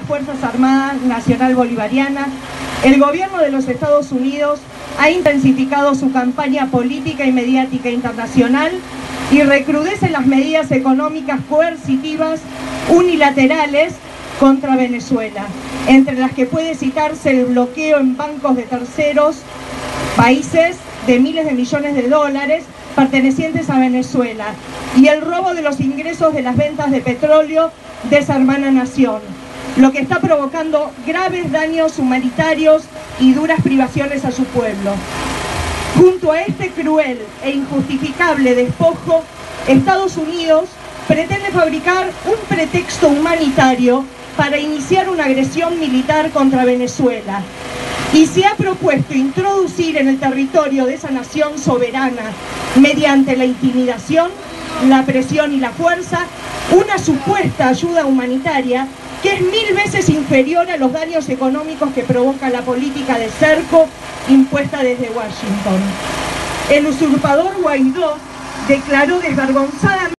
Fuerzas Armadas Nacional Bolivariana, el gobierno de los Estados Unidos ha intensificado su campaña política y mediática internacional y recrudece las medidas económicas coercitivas unilaterales contra Venezuela, entre las que puede citarse el bloqueo en bancos de terceros países de miles de millones de dólares pertenecientes a Venezuela y el robo de los ingresos de las ventas de petróleo de esa hermana nación, lo que está provocando graves daños humanitarios y duras privaciones a su pueblo. Junto a este cruel e injustificable despojo, Estados Unidos pretende fabricar un pretexto humanitario para iniciar una agresión militar contra Venezuela y se ha propuesto introducir en el territorio de esa nación soberana, mediante la intimidación, la presión y la fuerza, una supuesta ayuda humanitaria que es 1000 veces inferior a los daños económicos que provoca la política de cerco impuesta desde Washington. El usurpador Guaidó declaró desvergonzadamente